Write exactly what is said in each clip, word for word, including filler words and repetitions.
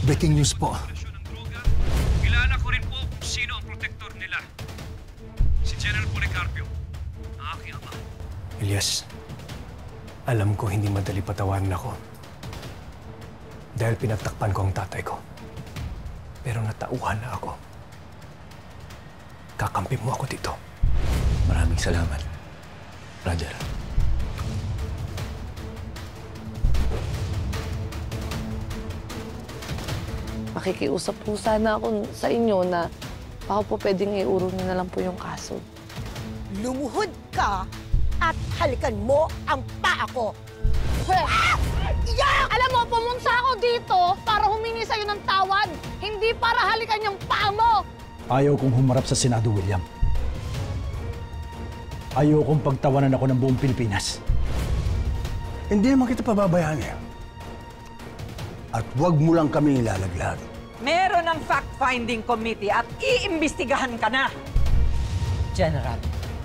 Breaking news po. Kilala ko rin po kung sino ang protector nila. Si General Policarpio, ang aking ama. Elias, alam ko hindi madali patawarin ako. Dahil pinagtakpan ko ang tatay ko. Pero natauhan na ako. Kakampi mo ako dito. Maraming salamat, Roger. Makikiusap po sana ako sa inyo na baka po pwedeng iurong niyo na lang po yung kaso. Lumuhod ka at halikan mo ang paa ko. Ah! Yeah! Alam mo, pumunta ako dito para humingi sa'yo ng tawad, hindi para halikan yung paa mo! Ayaw kong humarap sa Senado, William. Ayaw kong pagtawanan ako ng buong Pilipinas. Hindi naman kita pababayaan eh. At huwag mo lang kami ilalaglag. Meron ng fact-finding committee at iimbestigahan ka na. General,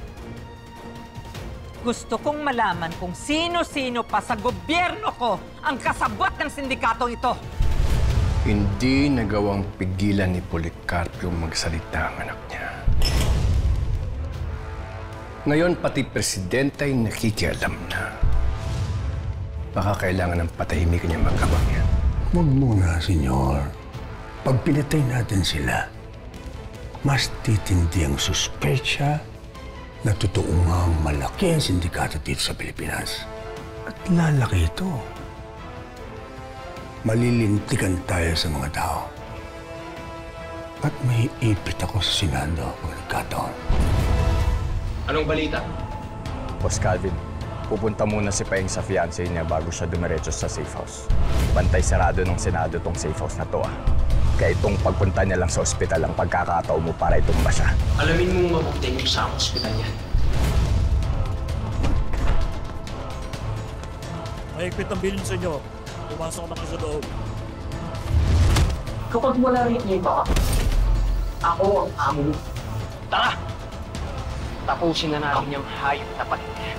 gusto kong malaman kung sino-sino pa sa gobyerno ko ang kasabwat ng sindikatong ito. Hindi nagawang pigilan ni Policarpio magsalita ang anak niya. Ngayon, pati presidente ay nakikialam na. Baka kailangan ng patahimikan niya magkabang yan. Huwag muna, senyor. Pag pinatay natin sila, mas titindi ang suspecha na totoo nga ang malaki ang sindikato dito sa Pilipinas. At lalaki ito. Malilintikan tayo sa mga tao. At may ipit ako sa Senado pag nagkataon. Anong balita? Boss Calvin, pupunta muna si Paeng sa fiancé niya bago siya dumiretso sa safe house. Bantay sarado ng Senado tong safe house na to ah. Kaya itong pagpunta niya lang sa ospital ang pagkakataon mo para itumba siya. Alamin mong mabuti kung saan ospital yan. Mahigpit ang bilin sa inyo. Pumasok na kayo sa loob. Kapag wala rin niyo ito, ako ang amo mo. Tara! Tapusin na natin yung hayop na palinya.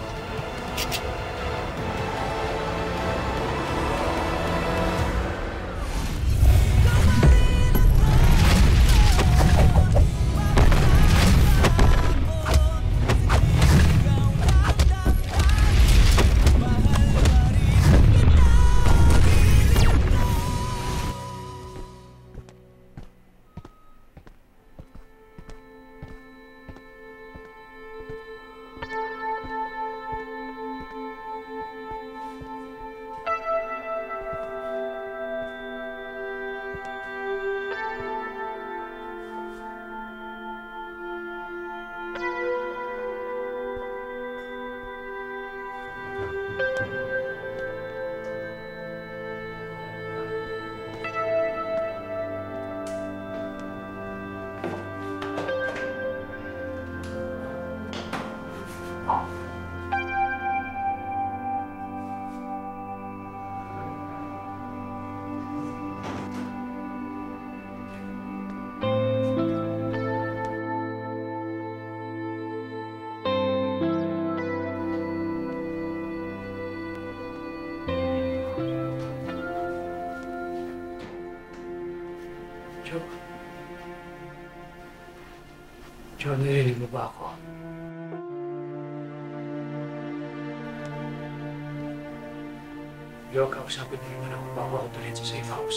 Joan. Joan, narinig mo ba ako? Joan, kausapin mo naman ako bago ako tuloy sa safe house.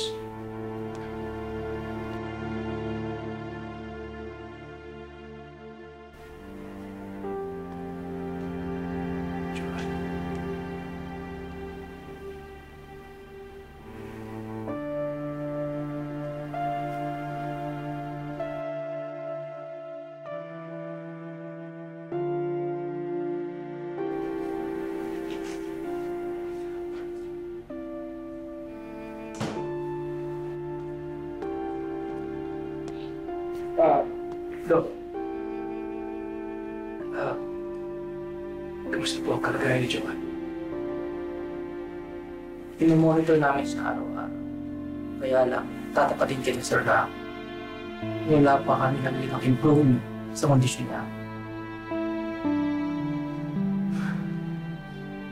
Joan. Ah, Dok. Ah, kamusta po ang kalagayan ni Joan? Pinomonitor namin sa araw-araw. Kaya lang, tatapatin kita, sir, na wala pa kami nakikitang improvement sa kondisyon niya.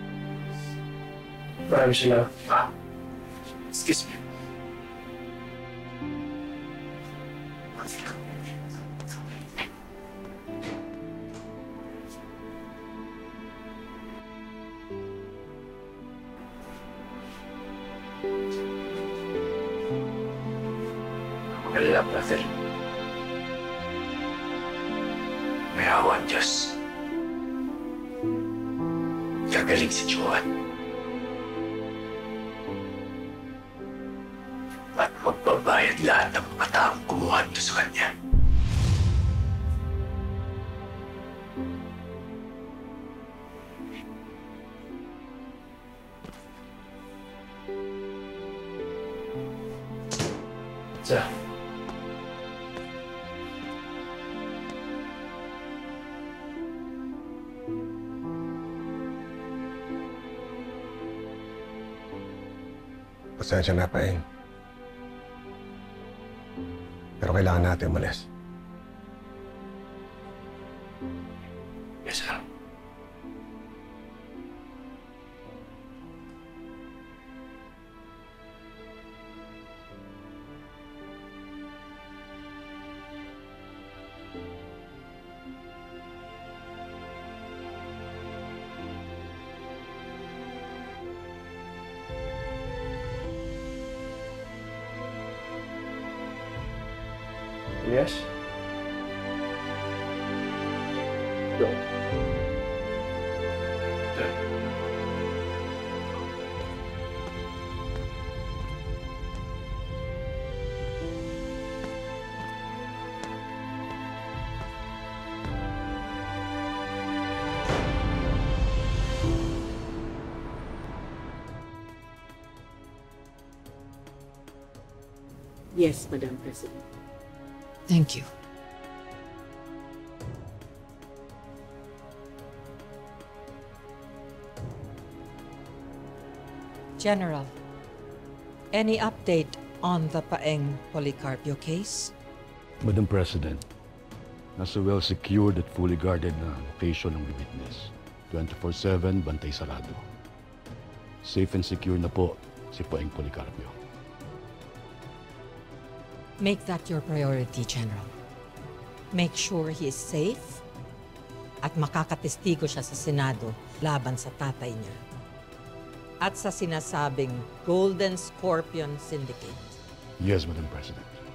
Maraming salamat. Ah, excuse me. Magalala, brother. May awa ang Diyos. Gagaling si Joan. At magbabayad lahat ng mga taong kumuha nito sa kanya. Sir. Pasensya na, Paeng. Pero kailangan natin umalis. Yes, sir. Yes? Go. Yes, Madam President. Thank you. General, any update on the Paeng Policarpio case? Madam President, nasa well-secured at fully guarded na location ng witness. twenty-four seven, bantay sarado. Safe and secure na po si Paeng Policarpio. Make that your priority, General. Make sure he is safe at makakatestigo siya sa Senado laban sa tatay niya at sa sinasabing Golden Scorpion Syndicate. Yes, Madam President.